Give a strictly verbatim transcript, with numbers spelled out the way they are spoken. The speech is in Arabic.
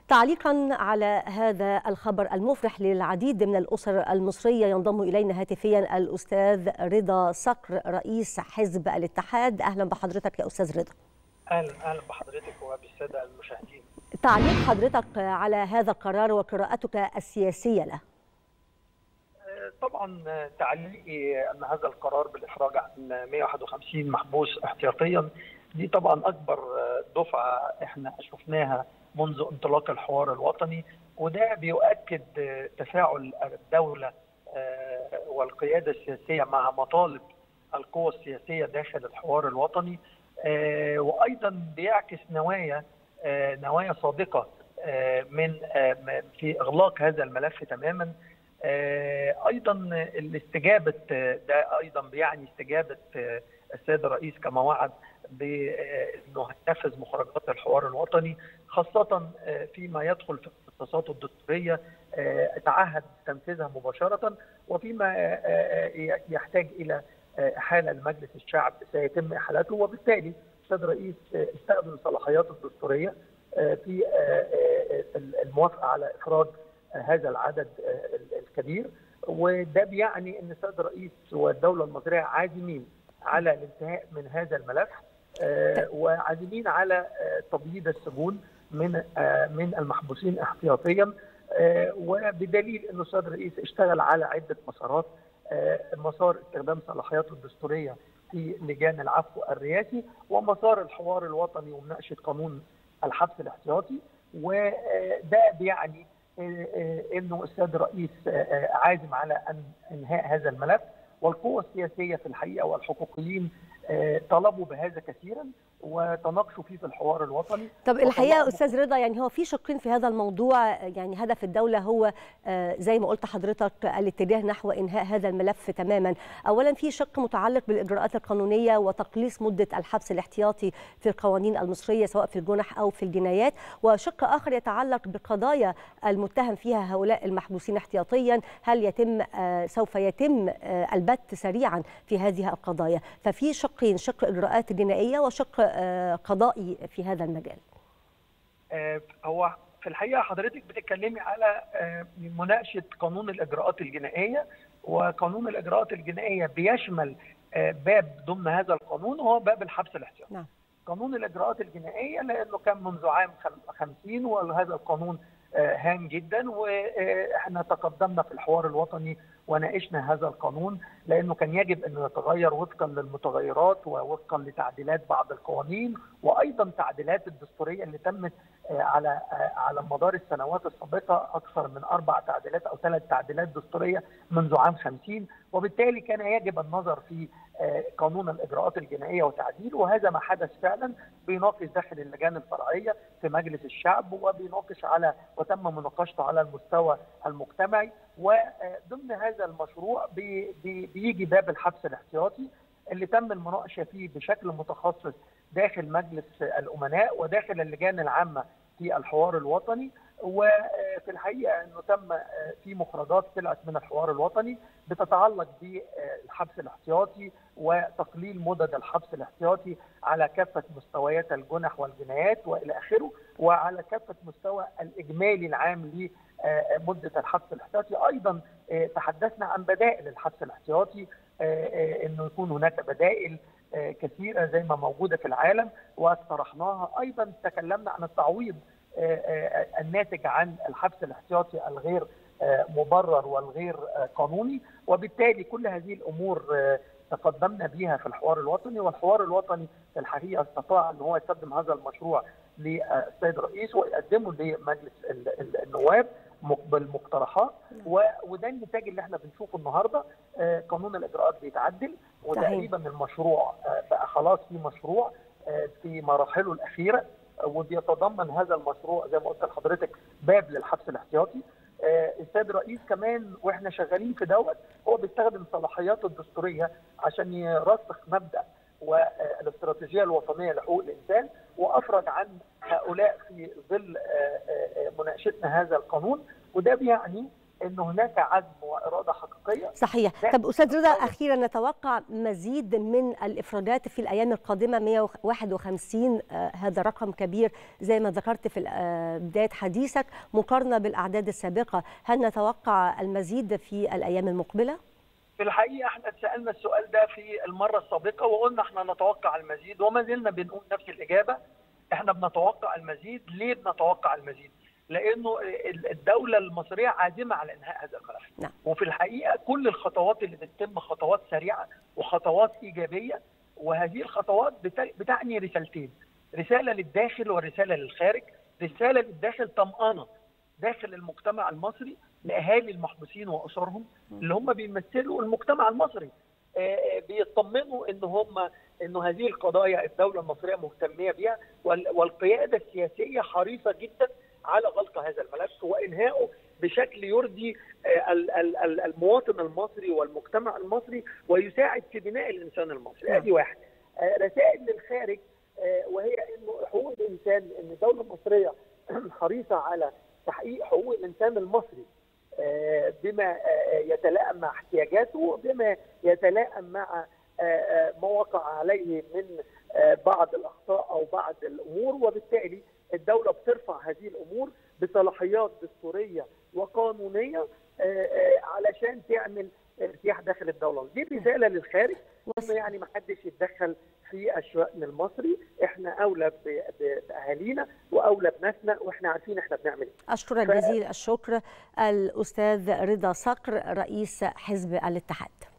تعليقا على هذا الخبر المفرح للعديد من الأسر المصرية ينضم إلينا هاتفيا الأستاذ رضا صقر رئيس حزب الاتحاد. أهلا بحضرتك يا أستاذ رضا. أهلا أهلا بحضرتك وبالسادة المشاهدين. تعليق حضرتك على هذا القرار وقراءتك السياسية له. طبعا تعليقي أن هذا القرار بالإفراج عن مئة وواحد وخمسين محبوس احتياطيا دي طبعا أكبر دفعة احنا شفناها منذ انطلاق الحوار الوطني، وده بيؤكد تفاعل الدولة والقيادة السياسية مع مطالب القوى السياسية داخل الحوار الوطني، وأيضا بيعكس نوايا نوايا صادقة من في إغلاق هذا الملف تماما. أيضا الاستجابة ده أيضا بيعني استجابة السيد الرئيس كما وعد بأنه هينفذ مخرجات الحوار الوطني، خاصة فيما يدخل في الاختصاصات الدستورية تعهد تنفيذها مباشرة، وفيما يحتاج إلى إحالة لمجلس الشعب سيتم إحالته، وبالتالي السيد الرئيس استخدم صلاحياته الدستورية في الموافقة على إخراج هذا العدد الكبير. وده بيعني أن السيد الرئيس والدولة المصرية عازمين على الانتهاء من هذا الملف، وعازمين على تبييض السجون من من المحبوسين احتياطيا، وبدليل أن السيد الرئيس اشتغل على عدة مسارات. مسار استخدام صلاحياته الدستورية في لجان العفو الرئاسي، ومسار الحوار الوطني ومناقشة قانون الحبس الاحتياطي. وده بيعني انه السيد الرئيس عازم على ان انهاء هذا الملف، والقوى السياسيه في الحقيقه والحقوقيين طلبوا بهذا كثيرا وتناقشوا فيه في الحوار الوطني. طب الحقيقه استاذ رضا، يعني هو في شقين في هذا الموضوع. يعني هدف الدوله هو زي ما قلت حضرتك الاتجاه نحو انهاء هذا الملف تماما. اولا في شق متعلق بالاجراءات القانونيه وتقليص مده الحبس الاحتياطي في القوانين المصريه سواء في الجنح او في الجنايات، وشق اخر يتعلق بقضايا المتهم فيها هؤلاء المحبوسين احتياطيا، هل يتم سوف يتم البت سريعا في هذه القضايا. ففي شقين، شق اجراءات جنائيه وشق قضائي في هذا المجال. هو في الحقيقه حضرتك بتتكلمي على مناقشه قانون الاجراءات الجنائيه، وقانون الاجراءات الجنائيه بيشمل باب ضمن هذا القانون هو باب الحبس الاحتياطي. نعم. قانون الاجراءات الجنائيه لانه كان منذ عام خمسين وهذا القانون هام جدا، واحنا تقدمنا في الحوار الوطني وناقشنا هذا القانون لانه كان يجب انه يتغير وفقا للمتغيرات ووفقا لتعديلات بعض القوانين، وايضا تعديلات الدستوريه اللي تمت على على مدار السنوات السابقه، اكثر من اربع تعديلات او ثلاث تعديلات دستوريه منذ عام خمسين، وبالتالي كان يجب النظر في قانون الاجراءات الجنائيه وتعديله، وهذا ما حدث فعلا. بيناقش داخل اللجان الفرعيه في مجلس الشعب، وبيناقش على وتم مناقشته على المستوى المجتمعي. وضمن هذا المشروع بي بي بيجي باب الحبس الاحتياطي اللي تم المناقشه فيه بشكل متخصص داخل مجلس الامناء وداخل اللجان العامه في الحوار الوطني. وفي الحقيقه انه تم في مخرجات طلعت من الحوار الوطني بتتعلق بالحبس الاحتياطي وتقليل مدد الحبس الاحتياطي على كافه مستويات الجنح والجنايات والى اخره، وعلى كافه مستوى الاجمالي العام لمده الحبس الاحتياطي. ايضا تحدثنا عن بدائل الحبس الاحتياطي، انه يكون هناك بدائل كثيره زي ما موجوده في العالم واقترحناها. ايضا تكلمنا عن التعويض الناتج عن الحبس الاحتياطي الغير مبرر والغير قانوني، وبالتالي كل هذه الامور تقدمنا بها في الحوار الوطني. والحوار الوطني في الحقيقه استطاع ان هو يقدم هذا المشروع للسيد الرئيس ويقدمه لمجلس النواب بالمقترحات، وده النتاج اللي احنا بنشوفه النهارده. قانون الاجراءات بيتعدل، وتقريبا المشروع بقى خلاص في مشروع في مراحله الاخيره، وبيتضمن هذا المشروع زي ما قلت لحضرتك باب للحبس الاحتياطي. السيد الرئيس كمان واحنا شغالين في دوت هو بيستخدم صلاحياته الدستوريه عشان يرسخ مبدا والاستراتيجيه الوطنيه لحقوق الانسان، وافرج عن هؤلاء في ظل مناقشتنا هذا القانون. وده بيعني ان هناك عزم واراده حقيقيه. صحيح. طب استاذ رضا، اخيرا نتوقع مزيد من الافرادات في الايام القادمه؟ مئة وواحد وخمسين آه هذا رقم كبير زي ما ذكرت في آه بدايه حديثك مقارنه بالاعداد السابقه، هل نتوقع المزيد في الايام المقبله؟ في الحقيقه احنا اتسالنا السؤال ده في المره السابقه وقلنا احنا نتوقع المزيد، وما زلنا بنقول نفس الاجابه. احنا بنتوقع المزيد. ليه بنتوقع المزيد؟ لانه الدوله المصريه عازمه على انهاء هذا الملف. نعم. وفي الحقيقه كل الخطوات اللي بتتم خطوات سريعه وخطوات ايجابيه، وهذه الخطوات بتعني رسالتين: رساله للداخل ورساله للخارج. رساله للداخل طمأنه داخل المجتمع المصري لاهالي المحبوسين واسرهم اللي هم بيمثلوا المجتمع المصري، بيطمنوا ان هم انه هذه القضايا الدوله المصريه مهتميه بها، والقياده السياسيه حريصه جدا على غلق هذا الملف وانهائه بشكل يرضي المواطن المصري والمجتمع المصري ويساعد في بناء الانسان المصري. ادي واحد. رسائل للخارج وهي انه حقوق الانسان، ان الدوله المصريه حريصه على تحقيق حقوق الانسان المصري بما يتلائم مع احتياجاته، بما يتلائم مع ما وقع عليه من بعض الاخطاء او بعض الامور، وبالتالي الدوله بترفع هذه الامور بصلاحيات دستوريه وقانونيه علشان تعمل ارتياح داخل الدوله. دي رساله للخارج انه يعني ما حدش يتدخل في الشأن المصري، احنا اولى باهالينا واولى بناسنا واحنا عارفين احنا بنعمل ايه. اشكرك ف... جزيل الشكر الاستاذ رضا صقر رئيس حزب الاتحاد.